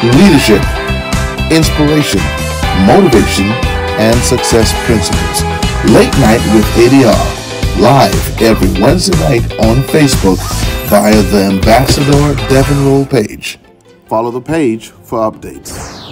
leadership, inspiration, motivation, and success principles. Late Night with ADR, live every Wednesday night on Facebook via the Ambassador Devon Roll page. Follow the page for updates.